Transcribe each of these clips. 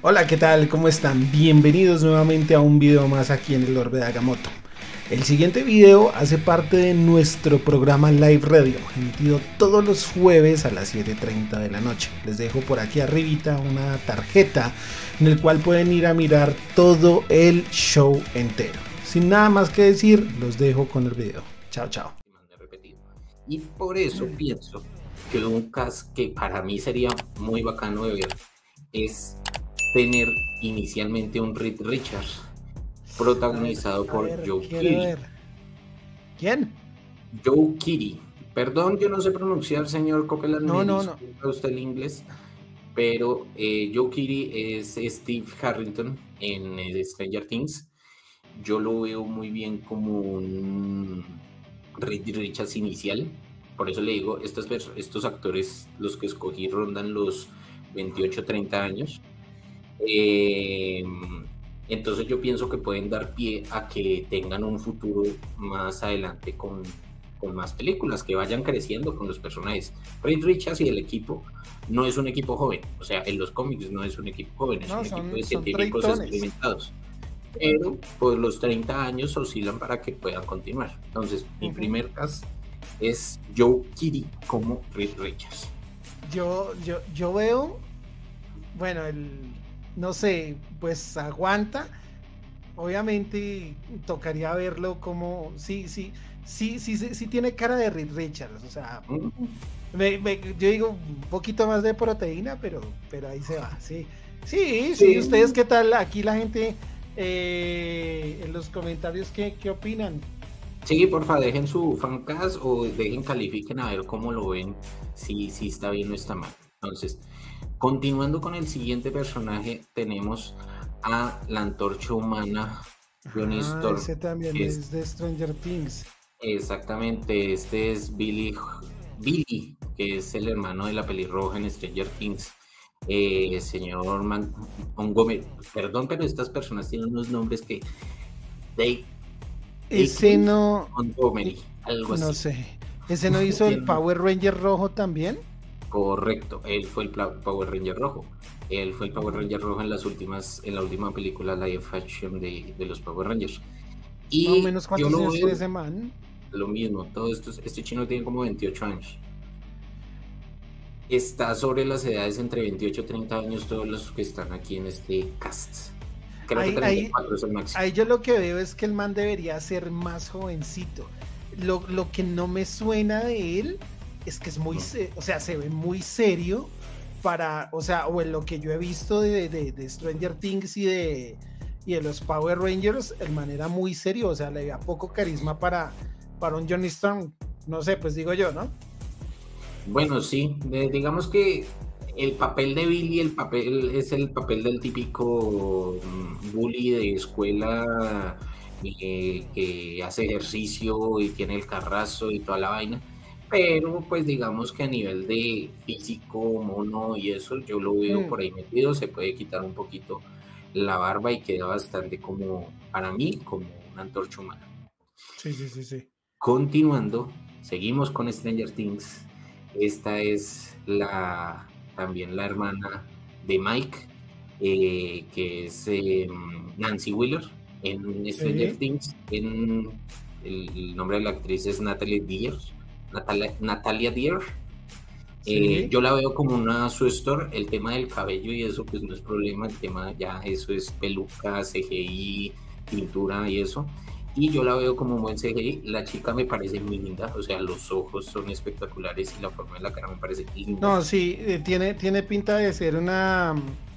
Hola, ¿qué tal? ¿Cómo están? Bienvenidos nuevamente a un video más aquí en el Orbe de Agamotto. El siguiente video hace parte de nuestro programa Live Radio, emitido todos los jueves a las 7:30 de la noche. Les dejo por aquí arribita una tarjeta en el cual pueden ir a mirar todo el show entero. Sin nada más que decir, los dejo con el video. Chao, chao. Y por eso pienso que un cast que para mí sería muy bacano de ver es tener inicialmente un Reed Richards protagonizado por Joe Keery. ¿Quién? Joe Keery. Perdón, yo no sé pronunciar, señor Copeland. No. Usted el inglés, pero Joe Keery es Steve Harrington en Stranger Things. Yo lo veo muy bien como un Reed Richards inicial. Por eso le digo, estos actores, los que escogí, rondan los 28-30 años. Entonces yo pienso que pueden dar pie a que tengan un futuro más adelante con más películas, que vayan creciendo con los personajes. Reed Richards y el equipo no es un equipo joven, o sea, en los cómics no es un equipo joven, es un equipo de científicos experimentados. Pero pues los 30 años oscilan para que puedan continuar. Entonces, mi primer cast es Joe Keery como Reed Richards. Yo veo, bueno, no sé, pues aguanta. Obviamente tocaría verlo como, sí tiene cara de Reed Richards, o sea, yo digo un poquito más de proteína, pero ahí se va, sí, ustedes qué tal, aquí la gente en los comentarios, ¿qué opinan? Sí, porfa, dejen su fancast o califiquen a ver cómo lo ven, si está bien o está mal. Entonces, continuando con el siguiente personaje, tenemos a la Antorcha Humana, Johnny Storm. Ese también es de Stranger Things. Exactamente, este es Billy, que es el hermano de la pelirroja en Stranger Things. Señor Montgomery, perdón, pero estas personas tienen unos nombres que... Ese no... Montgomery, algo así. No sé. ¿Ese no hizo el Power Ranger rojo también? Correcto, él fue el Power Ranger rojo. Él fue el Power Ranger rojo en la última película live action de los Power Rangers. Y más o menos cuántos años tiene ese man. Lo mismo, este chino tiene como 28 años. Está sobre las edades entre 28 y 30 años todos los que están aquí en este cast. Creo que 34 es el máximo. Ahí yo lo que veo es que el man debería ser más jovencito. Lo que no me suena de él es que es muy, o sea, se ve muy serio para, o sea, o en lo que yo he visto de Stranger Things y de los Power Rangers, el man era muy serio, o sea, le veía poco carisma para un Johnny Storm, no sé, pues digo yo, ¿no? Bueno, sí, digamos que el papel de Billy, es el papel del típico bully de escuela que hace ejercicio y tiene el carrazo y toda la vaina, pero pues digamos que a nivel de físico, mono y eso, yo lo veo por ahí metido, se puede quitar un poquito la barba y queda bastante como, para mí, como una Antorcha Humana. Sí. Continuando, seguimos con Stranger Things. Esta es también la hermana de Mike, que es Nancy Wheeler en Stranger Things. El nombre de la actriz es Natalia Dyer. Yo la veo como una Sue Storm. El tema del cabello y eso pues no es problema, el tema ya eso es peluca, CGI, pintura y eso. Y yo la veo como un buen CGI. La chica me parece muy linda, o sea, los ojos son espectaculares y la forma de la cara me parece linda. No, sí, tiene pinta de ser una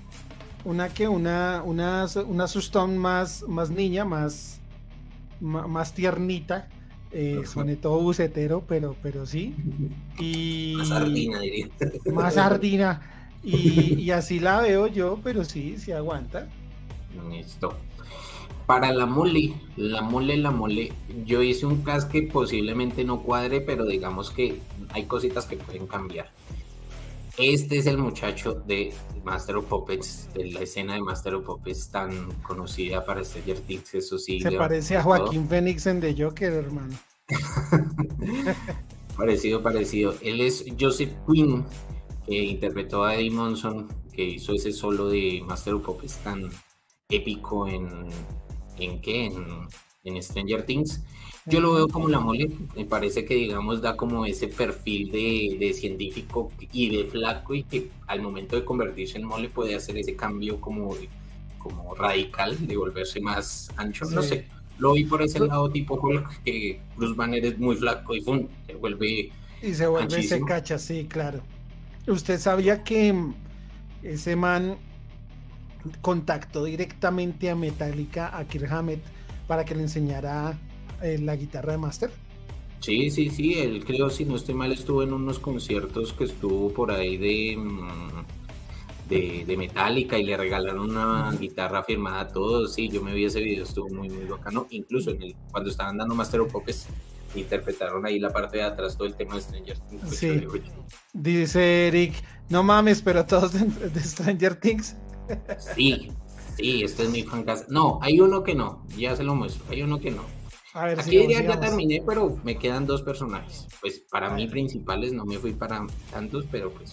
Sustón más niña, más tiernita, sobre todo bucetero, pero sí. Y más sardina, diría. Más sardina. Y así la veo yo, pero sí aguanta. Listo. Para la mole, yo hice un cast que posiblemente no cuadre, pero digamos que hay cositas que pueden cambiar. Este es el muchacho de Master of Puppets, de la escena de Master of Puppets tan conocida para Stranger Things, eso sí. Se parece a Joaquín Phoenix en The Joker, hermano. Parecido. Él es Joseph Quinn, interpretó a Eddie Munson, que hizo ese solo de Master of Puppets tan épico ¿en qué? En Stranger Things. Yo lo veo como la mole, me parece que digamos da como ese perfil de científico y de flaco, y que al momento de convertirse en mole puede hacer ese cambio como radical, de volverse más ancho, no sé, lo vi por ese lado tipo Hulk, que Bruce Banner es muy flaco y ¡fum! Se vuelve ese cacha, sí, claro. ¿Usted sabía que ese man contactó directamente a Metallica, a Kirk Hammett, para que le enseñara la guitarra de Master? Sí, él creo, si no estoy mal, estuvo en unos conciertos que estuvo por ahí de Metallica, y le regalaron una guitarra firmada a todos. Sí, yo me vi ese video, estuvo muy bacano. Incluso cuando estaban dando Master of Puppets, interpretaron ahí la parte de atrás todo el tema de Stranger Things. Sí. Dice Eric, no mames, pero todos de Stranger Things. Sí, este es mi fancast. No, hay uno que no, ya se lo muestro, hay uno que no. A ver, aquí diría ya terminé, pero me quedan 2 personajes. Pues para mí principales, no me fui para tantos, pero pues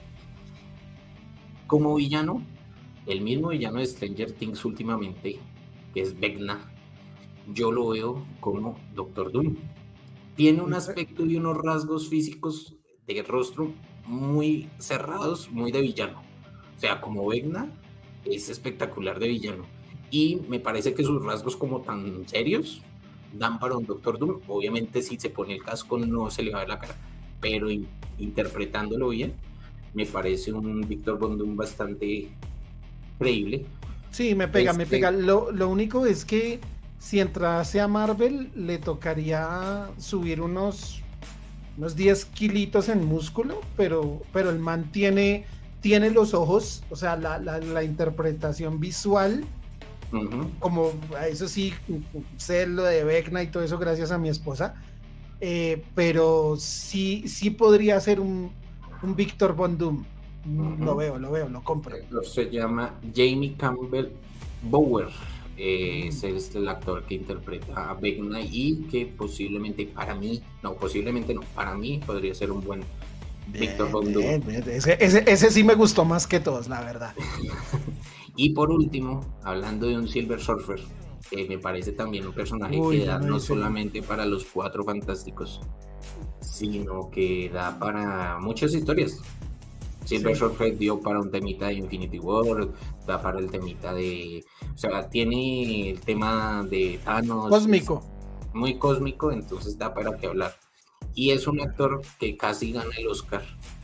como villano, el mismo villano de Stranger Things últimamente, que es Vecna, yo lo veo como Doctor Doom. Tiene un aspecto y unos rasgos físicos de rostro muy cerrados, muy de villano. O sea, como Vecna es espectacular de villano. Y me parece que sus rasgos como tan serios dan para un Doctor Doom. Obviamente si se pone el casco no se le va a ver la cara, pero interpretándolo bien, me parece un Victor Von Doom bastante creíble. Sí, me pega. Lo único es que si entrase a Marvel, le tocaría subir unos 10 kilitos en músculo, pero el man tiene los ojos, o sea, la interpretación visual, como eso sí, sé lo de Vecna y todo eso gracias a mi esposa, pero sí podría ser un Victor Von Doom. Lo veo, lo compro. Se llama Jamie Campbell Bower. Es el actor que interpreta a Vecna, y que posiblemente para mí podría ser un buen Victor Von Doom. Ese sí me gustó más que todos, la verdad. Y por último, hablando de un Silver Surfer, me parece también un personaje que da no solamente para los 4 Fantásticos, sino que da para muchas historias. Silver Surfer dio para un temita de Infinity War, da para el temita de... O sea, tiene el tema de Thanos. Cósmico. Muy cósmico, entonces da para qué hablar. Y es un actor que casi gana el Oscar.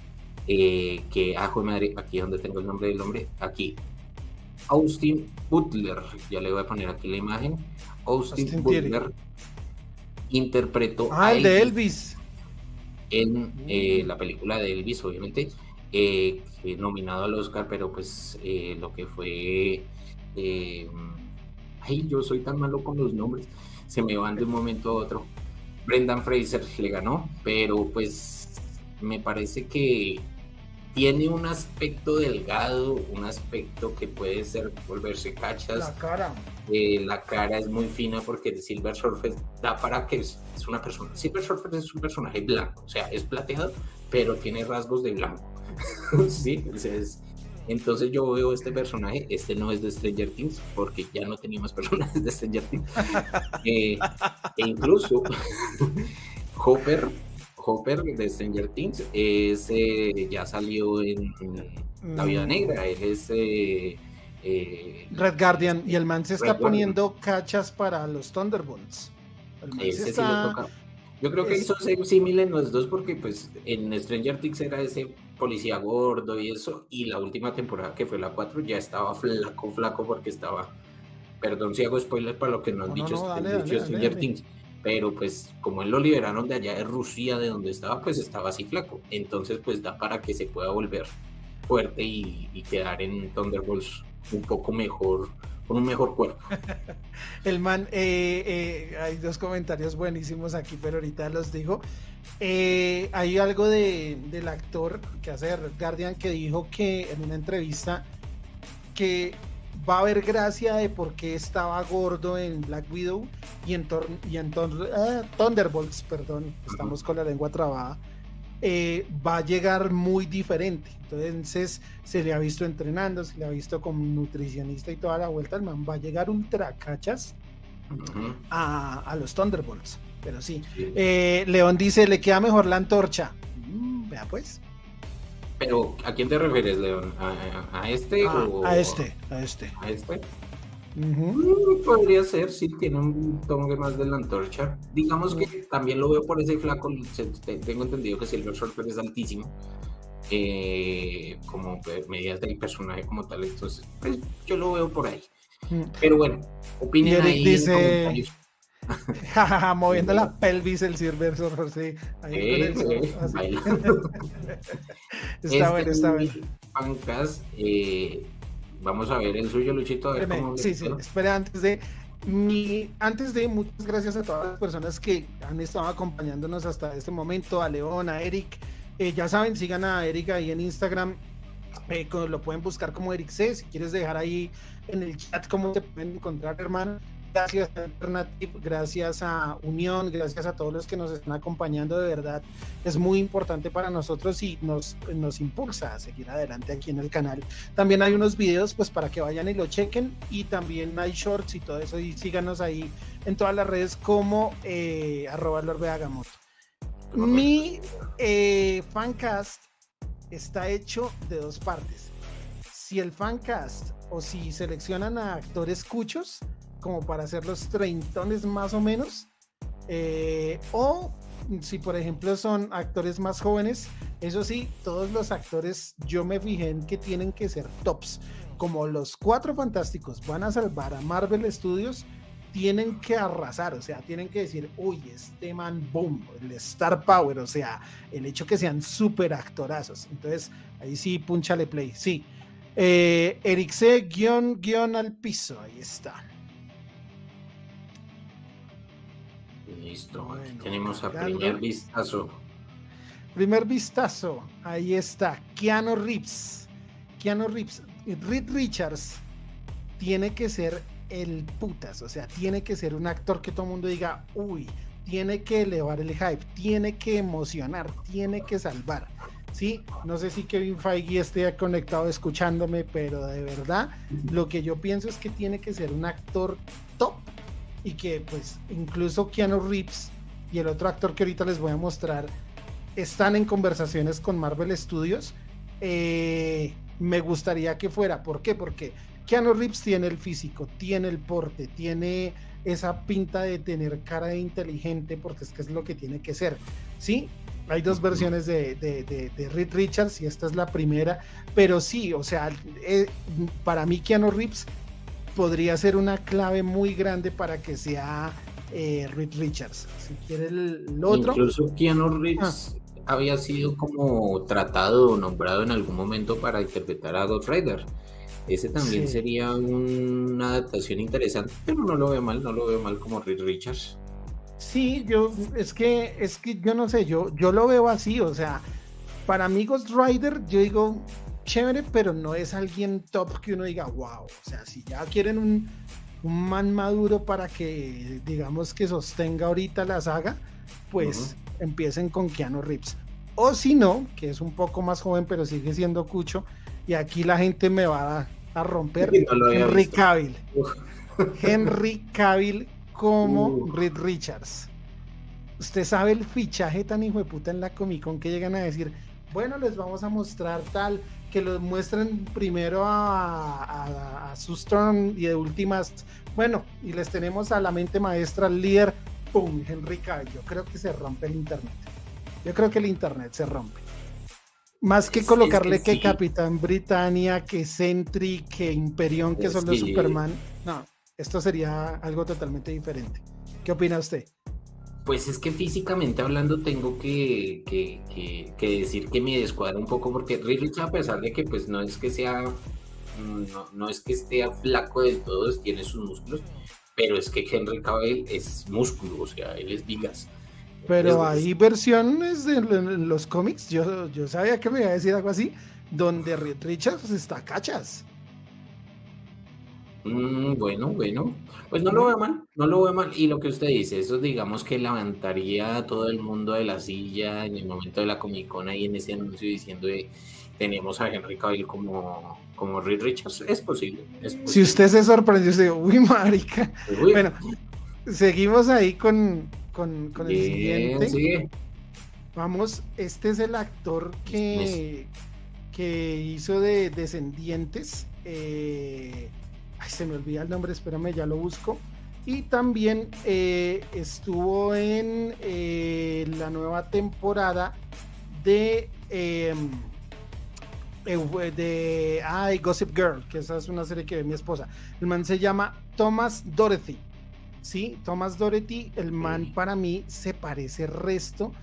Madre, aquí donde tengo el nombre del hombre, aquí. Austin Butler, ya le voy a poner aquí la imagen. Austin Butler interpretó a el de Elvis en la película de Elvis, obviamente. Nominado al Oscar, pero pues lo que fue yo soy tan malo con los nombres, se me van de un momento a otro. Brendan Fraser le ganó, pero pues me parece que tiene un aspecto delgado, un aspecto que puede volverse cachas. La cara. La cara es muy fina, porque Silver Surfer da para que es una persona. Silver Surfer es un personaje blanco, o sea, es plateado, pero tiene rasgos de blanco. Sí, entonces yo veo este personaje, no es de Stranger Things, porque ya no teníamos personajes de Stranger Things. E incluso Hopper de Stranger Things ya salió en La Viuda Negra. Él es Red Guardian, y el man se está poniendo cachas para los Thunderbolts. Sí lo toca. Yo creo que hizo ser similar en los dos, porque pues en Stranger Things era ese policía gordo y eso, y la última temporada, que fue la 4, ya estaba flaco, porque estaba, perdón si hago spoiler para lo que nos han dicho Stranger Things, pero pues como él lo liberaron de allá de Rusia, de donde estaba, pues estaba así flaco, entonces pues da para que se pueda volver fuerte y quedar en Thunderbolts un poco mejor, con un mejor cuerpo. El man, hay 2 comentarios buenísimos aquí, pero ahorita los digo. Hay algo del actor que hace Red Guardian, que dijo que en una entrevista que va a haber gracia de por qué estaba gordo en Black Widow y en Thunderbolts, perdón, estamos con la lengua trabada. va a llegar muy diferente. Entonces se le ha visto entrenando, se le ha visto como nutricionista y toda la vuelta. El man va a llegar ultra cachas a los Thunderbolts. Pero sí, León dice, le queda mejor la antorcha. Vea pues. Pero, ¿a quién te refieres, León? ¿A este o...? A este. ¿A este? Podría ser, sí, tiene un toque más de la antorcha. Digamos que también lo veo por ese flaco. Tengo entendido que Silver Surfer es altísimo, como medidas del personaje como tal. Entonces, pues, yo lo veo por ahí. Pero bueno, opinen ahí dice... en comentarios. Moviendo la pelvis el Silver Surfer, sí. Ahí está bueno. Fancast, vamos a ver el suyo, Luchito. A ver cómo sí, espera, antes de, muchas gracias a todas las personas que han estado acompañándonos hasta este momento, a León, a Eric. Ya saben, sigan a Eric ahí en Instagram. Lo pueden buscar como Eric C. Si quieres dejar ahí en el chat cómo te pueden encontrar, hermano. Gracias a Alternative, gracias a Unión, gracias a todos los que nos están acompañando, de verdad es muy importante para nosotros y nos impulsa a seguir adelante aquí en el canal. También hay unos videos pues para que vayan y lo chequen, y también hay shorts y todo eso, y síganos ahí en todas las redes como @LordBeagamoto. Mi fancast está hecho de dos partes. Si el fancast o si seleccionan a actores cuchos como para hacer los treintones más o menos, o si por ejemplo son actores más jóvenes, eso sí, todos los actores yo me fijé en que tienen que ser tops. Como los Cuatro Fantásticos van a salvar a Marvel Studios, tienen que arrasar, o sea, tienen que decir, uy, este man, boom, el Star Power, o sea, el hecho que sean súper actorazos. Entonces, ahí sí, púnchale play, sí. Eric C, guión al piso, ahí está. Listo, bueno, aquí tenemos a primer vistazo. Primer vistazo, ahí está, Keanu Reeves, Reed Richards tiene que ser el putas, o sea, tiene que ser un actor que todo el mundo diga, uy, tiene que elevar el hype, tiene que emocionar, tiene que salvar, ¿sí? No sé si Kevin Feige esté conectado escuchándome, pero de verdad, lo que yo pienso es que tiene que ser un actor top, y que pues incluso Keanu Reeves y el otro actor que ahorita les voy a mostrar están en conversaciones con Marvel Studios. Me gustaría que fuera, ¿por qué? Porque Keanu Reeves tiene el físico, tiene el porte, tiene esa pinta de tener cara de inteligente, porque es que es lo que tiene que ser, ¿sí? Hay dos versiones de Reed Richards y esta es la primera, pero sí, o sea, para mí Keanu Reeves podría ser una clave muy grande para que sea Reed Richards. Si quiere el otro. Incluso Keanu Reeves había sido como tratado o nombrado en algún momento para interpretar a Ghost Rider. Ese también sería una adaptación interesante, pero no lo veo mal como Reed Richards. Sí, es que yo no sé, yo lo veo así, o sea, para mí Ghost Rider, yo digo, chévere, pero no es alguien top que uno diga, wow, o sea, si ya quieren un man maduro para que, digamos, que sostenga ahorita la saga, pues empiecen con Keanu Reeves. O si no, que es un poco más joven, pero sigue siendo cucho, y aquí la gente me va a romper, Henry Cavill. Henry Cavill como Reed Richards. Usted sabe el fichaje tan hijo de puta en la Comic Con que llegan a decir, bueno, les vamos a mostrar tal, que los muestren primero a Sustorm y de últimas, bueno, y les tenemos a la mente maestra, al líder, pum, Henry Cavill. Yo creo que se rompe el internet. Yo creo que el internet se rompe. Más que colocarle que Capitán Britannia, que Sentry, que Imperión, que son los Superman. No, esto sería algo totalmente diferente. ¿Qué opina usted? Pues es que físicamente hablando tengo que decir que me descuadra un poco, porque Reed Richards, a pesar de que pues no es que sea, no es que esté flaco del todo, tiene sus músculos, pero es que Henry Cavill es músculo, o sea, él es vigas. Pero hay versiones de los cómics, yo sabía que me iba a decir algo así, donde Reed Richards está cachas. Bueno, bueno, pues no lo veo mal, no lo veo mal. Y lo que usted dice, eso digamos que levantaría a todo el mundo de la silla en el momento de la Comic Con ahí en ese anuncio diciendo tenemos a Henry Cavill como Reed Richards. Es posible, es Si posible. usted se sorprendió, usted dijo, uy, marica. Uy, Bueno, seguimos ahí con el bien, siguiente. sigue. Vamos, este es el actor que hizo de Descendientes. Ay, se me olvida el nombre, espérame, ya lo busco. Y también estuvo en la nueva temporada de Gossip Girl, que esa es una serie que ve mi esposa. El man se llama Thomas Dorothy. Sí, Thomas Dorothy, el man para mí se parece resto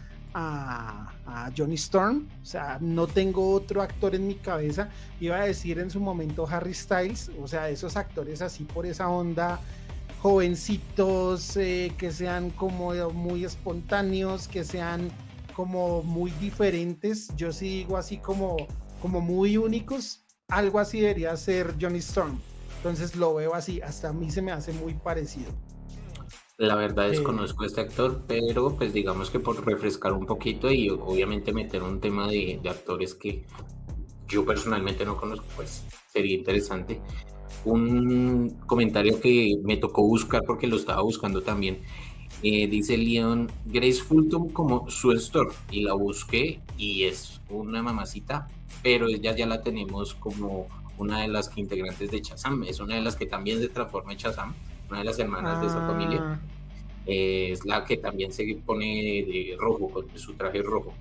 a Johnny Storm. O sea, no tengo otro actor en mi cabeza. Iba a decir en su momento Harry Styles, o sea, esos actores así por esa onda, jovencitos, que sean como muy espontáneos, que sean como muy diferentes. Yo sí digo así como muy únicos. Algo así debería ser Johnny Storm. Entonces lo veo así, hasta a mí se me hace muy parecido. La verdad desconozco a este actor, pero pues digamos que por refrescar un poquito y obviamente meter un tema de actores que yo personalmente no conozco, pues sería interesante. Un comentario que me tocó buscar porque lo estaba buscando también. Dice Leon Grace Fulton como Sue Storm y la busqué y es una mamacita, pero ella ya la tenemos como una de las integrantes de Shazam, es una de las que también se transforma en Shazam, una de las hermanas de esa familia. Es la que también se pone de rojo, con su traje rojo.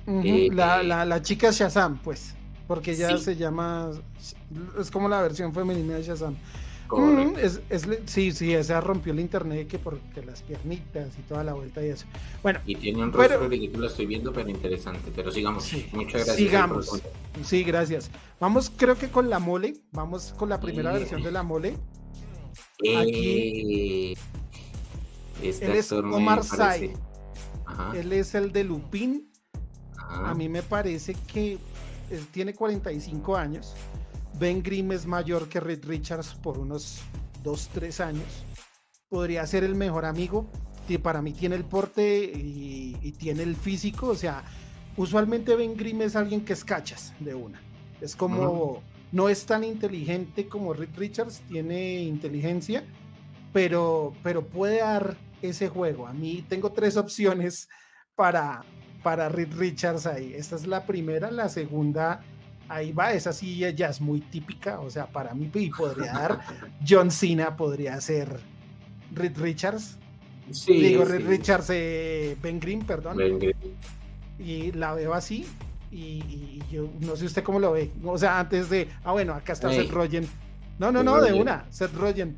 La chica Shazam, pues, porque ella Sí, se llama, es como la versión femenina de Shazam. correcto. Sí, esa rompió el internet que porque las piernitas y toda la vuelta y eso. Bueno, Y tiene un rostro pero ridículo, estoy viendo, pero interesante. Pero sigamos. sí, Muchas gracias ahí por el sigamos. comentario. Sí, gracias. Vamos, creo que con la mole, vamos con la primera versión de la mole. Aquí Eh, este él es actor me Omar Sy. parece. Ajá, Él es el de Lupin. A ajá. mí me parece que él tiene 45 años. Ben Grimm es mayor que Reed Richards por unos 2, 3 años. Podría ser el mejor amigo. Para mí tiene el porte y tiene el físico. O sea, usualmente Ben Grimm es alguien que es cachas de una. Es como, no es tan inteligente como Reed Richards, tiene inteligencia, pero puede dar ese juego. A mí tengo 3 opciones para Reed Richards ahí. Esta es la primera, la segunda, ahí va, esa sí ya es muy típica, o sea, para mí y podría dar John Cena, podría ser Reed Richards, Sí, digo Reed sí. Richards, Ben Grimm, perdón, Ben Grimm. y la veo así. Y yo no sé usted cómo lo ve, o sea, antes de, bueno, acá está Seth Rogen, no, de una, Seth Rogen,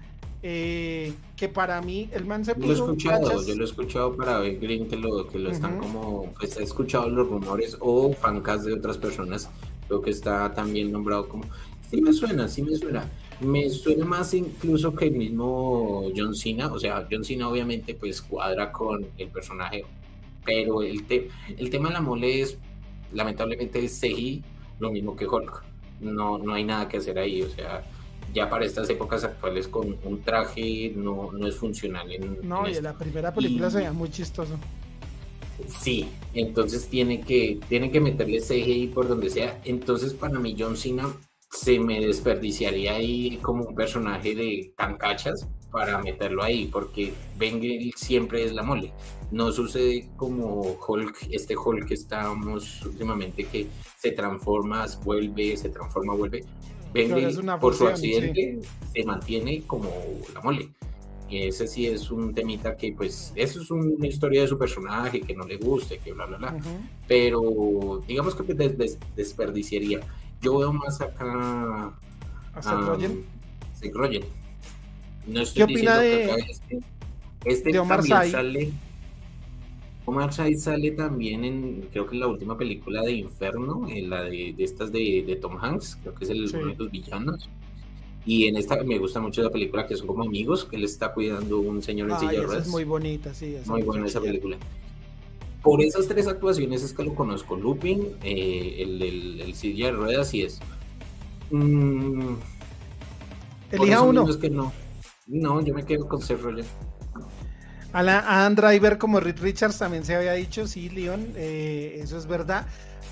que para mí el man se puso Yo lo he escuchado para Ben Grimm que lo están como, pues he escuchado los rumores o fancas de otras personas, creo que está también nombrado como, sí me suena, me suena más incluso que el mismo John Cena, o sea, John Cena obviamente pues cuadra con el personaje, pero el tema de la mole es, lamentablemente es CGI, lo mismo que Hulk, no hay nada que hacer ahí, o sea, ya para estas épocas actuales con un traje no es funcional no, en y en esto. la primera película se veía muy chistoso. Sí, entonces tiene que meterle CGI por donde sea. Entonces para mí John Cena se me desperdiciaría ahí como un personaje de tan cachas para meterlo ahí, porque Ben Grimm siempre es la mole. No sucede como Hulk, este Hulk que estábamos últimamente que se transforma, vuelve, se transforma, vuelve. Ben Pero es Grimm una por su fusión, accidente se mantiene como la mole. Y ese sí es un temita que, pues, eso es una historia de su personaje, que no le guste, que bla, bla, bla. Pero digamos que desperdiciaría. Yo veo más acá ¿A Seth Rogen? Seth Rogen. No ¿Qué estoy opina diciendo que acá de Omar también Sy? sale. Omar Sy sale también en, creo que en la última película de Inferno, en la de estas de Tom Hanks, creo que es uno de los villanos. Y en esta me gusta mucho la película, que son como amigos, que él está cuidando un señor en silla de ruedas. Es muy bonita, sí. Muy buena esa película. Por esas 3 actuaciones es que lo conozco. Lupin, el silla de ruedas y eso. Por Elija eso mismo uno. es que no. No, yo me quedo con Seth Rogen. Adam Driver como Reed Richards también se había dicho, sí, Leon, eso es verdad.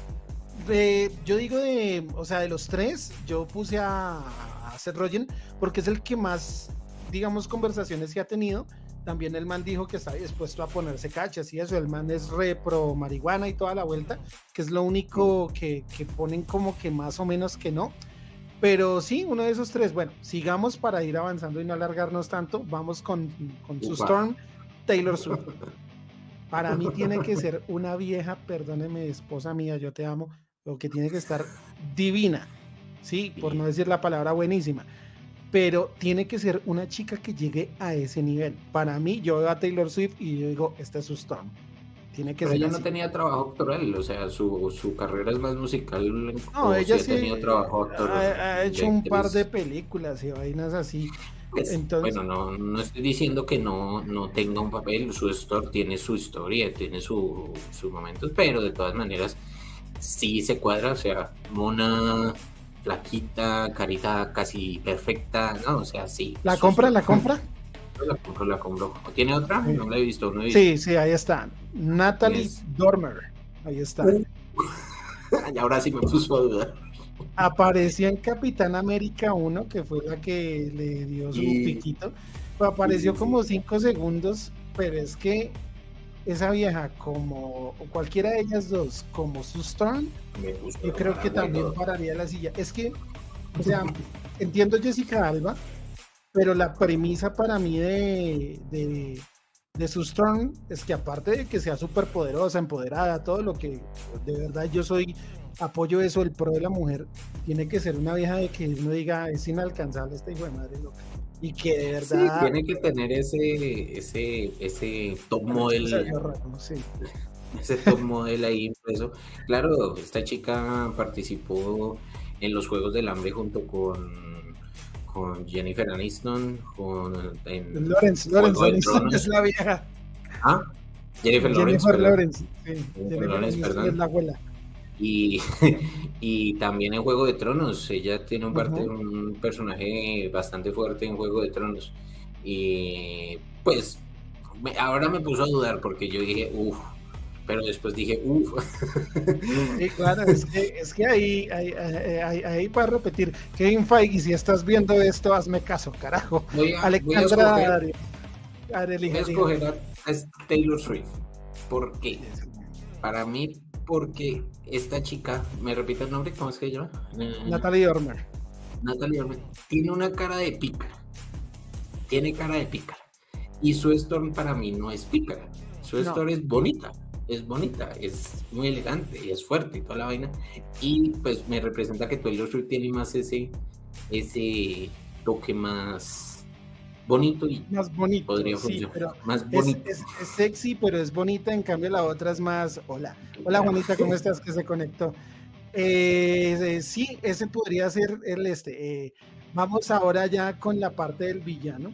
Yo digo o sea, de los tres, yo puse a Seth Rogen porque es el que más, digamos, conversaciones que ha tenido. También el man dijo que está dispuesto a ponerse cachas y eso, el man es re pro marihuana y toda la vuelta, que es lo único que ponen como que más o menos que no. Pero sí, uno de esos tres. Bueno, sigamos para ir avanzando y no alargarnos tanto. Vamos con su Storm, Taylor Swift. Para mí tiene que ser una vieja, perdóneme, esposa mía, yo te amo, lo que tiene que estar divina, sí, por no decir la palabra buenísima, pero tiene que ser una chica que llegue a ese nivel. Para mí, yo veo a Taylor Swift y yo digo, esta es su Storm. Tiene que Pero ser ella así. no tenía trabajo actoral, o sea, su carrera es más musical, No, o ella sí ha sí tenido trabajo actoral ha hecho de un par de actriz. películas y vainas así. Pues, Entonces, bueno, no estoy diciendo que no tenga un papel, su store tiene su historia, tiene sus momentos, pero de todas maneras sí se cuadra, o sea, mona, flaquita, carita casi perfecta, no, o sea, sí, ¿la su compra? store. ¿La compra? La compro. ¿Tiene otra? Sí. No la he visto, no he visto. Sí, sí, ahí está. Natalie Dormer. Ahí está. Y ahora sí me puso a dudar. Apareció en Capitán América 1, que fue la que le dio su piquito. Apareció como 5 segundos, pero es que esa vieja, como cualquiera de ellas dos, como su Storm, yo creo que también pararía la silla. Es que, o sea, entiendo Jessica Alba, pero la premisa para mí de su Storm es que aparte de que sea súper poderosa, empoderada, todo lo que de verdad yo soy, apoyo eso, el pro de la mujer, tiene que ser una vieja de que uno diga, es inalcanzable esta hijo de madre loca. Y que de verdad... Sí, tiene que tener ese top model. Sí. Ese top model ahí impreso. Claro, esta chica participó en los Juegos del Hambre junto con Jennifer Aniston, Lawrence Aniston es la vieja. Ah, Jennifer Lawrence, sí. Jennifer Lawrence, perdón. Es la abuela. Y también en Juego de Tronos, ella tiene un personaje bastante fuerte en Juego de Tronos. Y pues ahora me puso a dudar porque yo dije, uff, pero después dije, uff. Sí, claro, es que ahí para repetir, Kevin Feige, si estás viendo esto, hazme caso, carajo. Alexandra voy a escoger a Taylor Swift. ¿Por qué? Para mí, porque esta chica, ¿me repite el nombre? ¿Cómo es que se llama? Natalie Dormer. Natalie Dormer tiene una cara de pícara. Tiene cara de pícara. Y su Storm para mí no es pícara. Su Storm es bonita. Es bonita, es muy elegante y es fuerte y toda la vaina. Y pues me representa que Taylor Swift tiene más ese toque más bonito y más bonito, podría funcionar. Pero más bonito. Es sexy, pero es bonita. En cambio, la otra es más. Hola, Juanita, ¿cómo estás? Que se conectó. Sí, ese podría ser el vamos ahora ya con la parte del villano.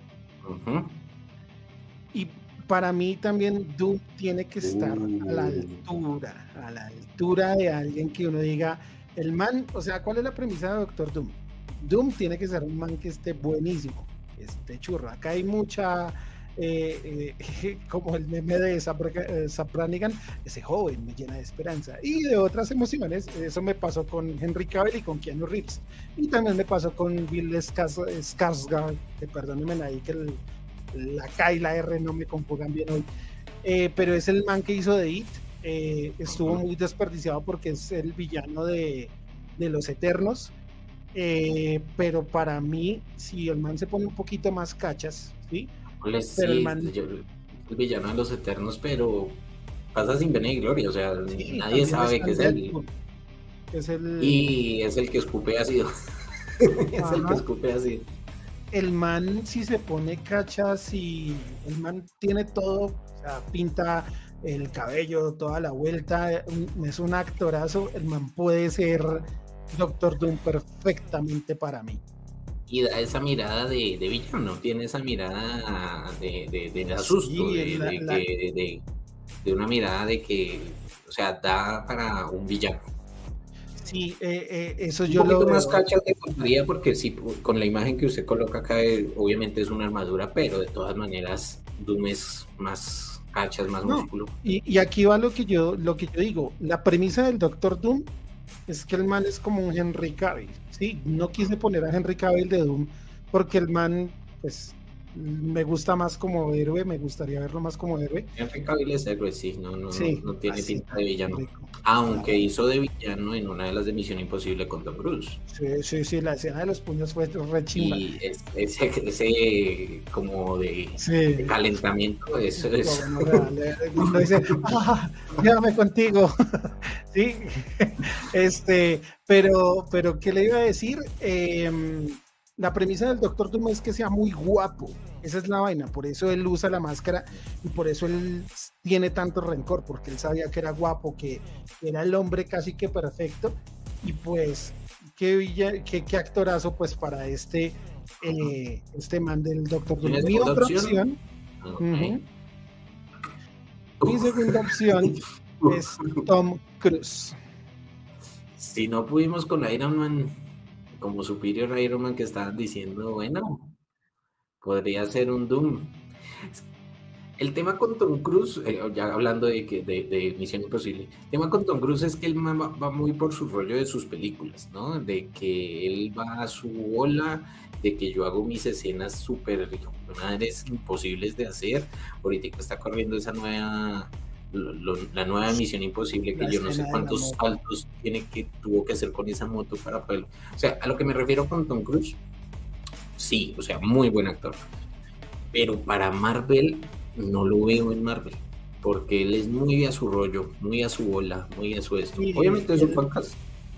Y para mí también Doom tiene que estar a la altura de alguien que uno diga, el man, o sea, ¿cuál es la premisa de Doctor Doom? Doom tiene que ser un man que esté buenísimo, churro. Acá hay mucha, como el meme de Sapranigan, ese joven me llena de esperanza y de otras emociones. Eso me pasó con Henry Cavill y con Keanu Reeves. Y también me pasó con Bill Skarsgård, que perdónenme ahí que la K y la R no me compongan bien hoy, pero es el man que hizo de It. Estuvo muy desperdiciado porque es el villano de los Eternos, pero para mí, si el man se pone un poquito más cachas, ¿sí? Pero sí, el man, el villano de los Eternos, pero pasa sin pena y gloria, o sea, sí, nadie sabe que es él. Y es el que escupe ácido. Es el que escupe ácido. El man, si se pone cachas y el man tiene todo, o sea, pinta el cabello, toda la vuelta, es un actorazo, el man puede ser Doctor Doom perfectamente para mí. Y da esa mirada de villano, tiene esa mirada de asusto, sí, de una mirada de que, o sea, da para un villano. Sí, eso Un yo lo poquito más veo. cacha te contaría porque sí, con la imagen que usted coloca acá, obviamente es una armadura, pero de todas maneras Doom es más cachas, más No, músculo. y aquí va lo que yo digo. La premisa del Doctor Doom es que el man es como un Henry Cavill, ¿sí? No quise poner a Henry Cavill de Doom porque el man, pues, me gusta más como héroe, me gustaría verlo más como héroe. Henry Cavill es héroe, sí, no, no, no, Sí, no tiene así, pinta de villano. rico. Aunque Claro. hizo de villano en una de las de Misión Imposible con Tom Cruise. Sí, sí, sí, la escena de los puños fue re chimba. Y ese como de Sí, calentamiento, eso es. como no real. Cuando dice, llévame contigo. Sí, pero, ¿qué le iba a decir? La premisa del Doctor Doom es que sea muy guapo. Esa es la vaina, por eso él usa la máscara y por eso él tiene tanto rencor, porque él sabía que era guapo, que era el hombre casi que perfecto. Y pues, qué actorazo, pues para este man del Doctor Doom. ¿Tiene Mi segunda otra opción? opción, Ok. uh-huh, mi segunda opción es Tom Cruise. Si no pudimos con Iron Man, como Superior Iron Man que estaban diciendo, bueno, podría ser un Doom. El tema con Tom Cruise, ya hablando de Misión Imposible, el tema con Tom Cruise es que él va muy por su rollo de sus películas, ¿no? De que él va a su ola, de que yo hago mis escenas súper madres imposibles de hacer. Ahorita está corriendo esa la nueva Misión Imposible, que La yo no sé escena de la cuántos moto. saltos tuvo que hacer con esa moto para poder. O sea, a lo que me refiero con Tom Cruise, sí, o sea, muy buen actor. Pero para Marvel no lo veo en Marvel, porque él es muy a su rollo, muy a su bola, muy a su esto. Sí, Obviamente es un podcast.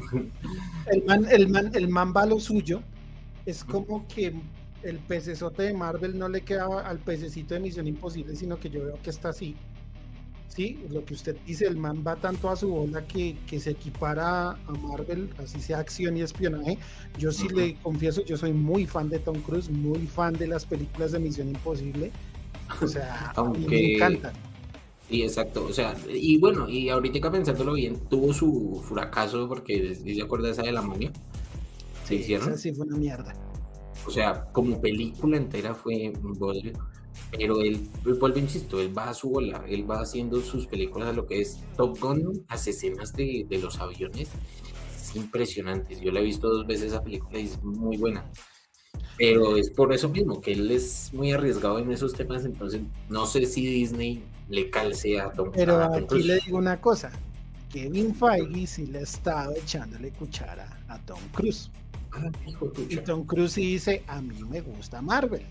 el man va a lo suyo. Es como que el pecesote de Marvel no le queda al pececito de Misión Imposible, sino que yo veo que está así. Sí, lo que usted dice, el man va tanto a su bola que se equipara a Marvel, así sea acción y espionaje. Yo sí le confieso, yo soy muy fan de Tom Cruise, muy fan de las películas de Misión Imposible. O sea, a mí me Aunque, encantan. y exacto, o sea, y bueno, y ahorita pensándolo bien, tuvo su fracaso porque, ¿sí se acuerda esa de la momia? ¿Se Sí, esa hicieron? sí fue una mierda. O sea, como película entera fue un bodrio, pero él vuelve, insisto, él va a su bola, él va haciendo sus películas a lo que es Top Gun, las escenas de los aviones, es impresionante. Yo la he visto 2 veces esa película y es muy buena. Pero es por eso mismo, que él es muy arriesgado en esos temas, entonces no sé si Disney le calce Pero a Tom aquí le Cruise. digo una cosa, Kevin Feige sí le estaba echándole cuchara a Tom Cruise. Ah, hijo de Y pucha. Tom Cruise sí dice, a mí me gusta Marvel.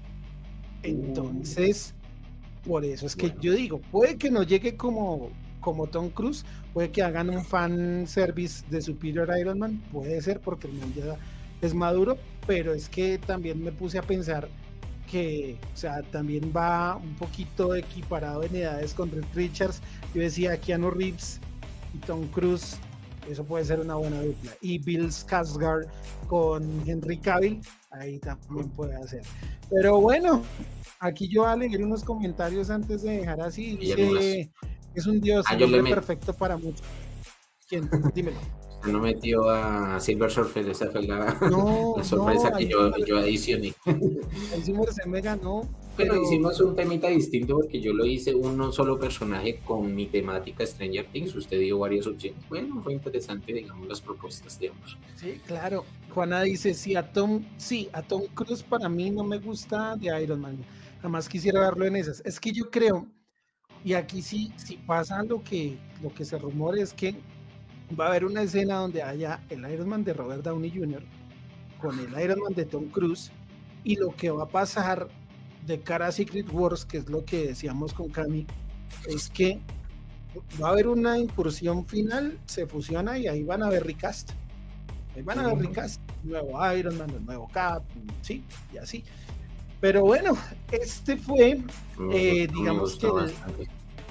Entonces, por eso es que Bueno, yo digo, puede que no llegue como Tom Cruise, puede que hagan un fan service de Superior Iron Man, puede ser porque el man ya es maduro, pero es que también me puse a pensar que, o sea, también va un poquito equiparado en edades con Reed Richards. Yo decía Keanu Reeves y Tom Cruise, eso puede ser una buena dupla. Y Bill Skarsgård con Henry Cavill, ahí también puede hacer. Pero bueno, aquí yo voy a leer unos comentarios antes de dejar así. y algunas. Dice, es un dios, Ah, el yo le hombre metí. perfecto para muchos. ¿Quién? Dímelo. No metió a Silver Surfer, esa fue la No, sorpresa no, que yo adicioné. ahí sí se me ganó, Bueno, pero hicimos un temita distinto porque yo lo hice un solo personaje con mi temática Stranger Things. Usted dio varias opciones. Bueno, fue interesante, digamos, las propuestas de ambos. sí, claro. Juana dice, sí, a Tom Cruise para mí no me gusta de Iron Man. Jamás quisiera verlo en esas. Es que yo creo, y aquí sí, si pasa lo que se rumora es que va a haber una escena donde haya el Iron Man de Robert Downey Jr. con el Iron Man de Tom Cruise, y lo que va a pasar de cara a Secret Wars, que es lo que decíamos con Cami, es que va a haber una incursión final, se fusiona y ahí van a ver recast. Ahí van a ver recast, nuevo Iron Man, el nuevo Cap, sí, y así. Pero bueno, este fue, Me digamos que gustó bastante.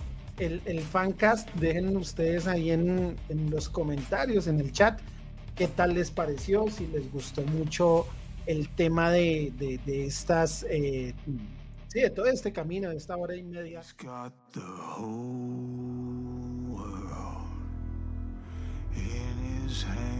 el fancast. Dejen ustedes ahí en los comentarios, en el chat, qué tal les pareció, si les gustó mucho el tema de estas, sí, de todo este camino, de esta hora y media. He's got the whole world in his hand.